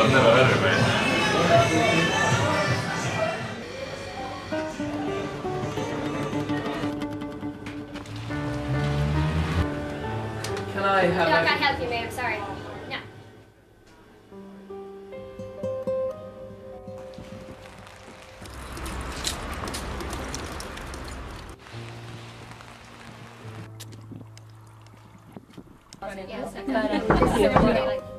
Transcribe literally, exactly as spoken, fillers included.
I've never heard of it. Can I have No, a... I can't help you, ma'am. Sorry. No. Yes, I got it.